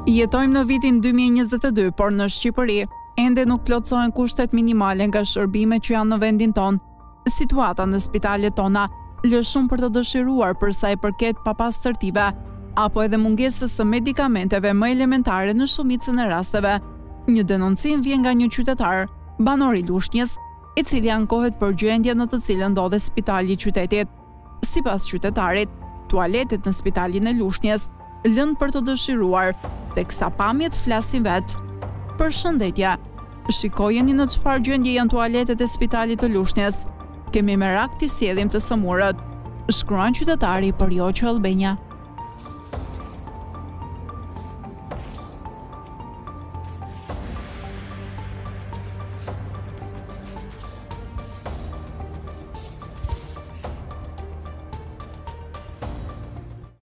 Jetojmë në vitin 2022, por në Shqipëri ende nuk plotësohen kushtet minimale nga shërbimet që janë në vendin tonë. Situata në spitalet tona lë shumë për të dëshiruar për sa i përket papastërtive, apo edhe mungesës së medikamenteve më elementare në shumicën e rasteve. Një denoncim vjen nga një qytetar, banor i Lushnjes, i cili ankohet për gjendje në të cilën ndodhet spitali i qytetit. Sipas qytetarit, tualetet në spitalin e Lushnjes lënë për të dëshiruar, teksa pamjet flasin vetë. Përshëndetje, shikojeni në çfarë gjendje janë tualetet e spitalit të Lushnjes. Kemi merak të sjellim të sëmurët, shkruan qytetari për JOQ Albania.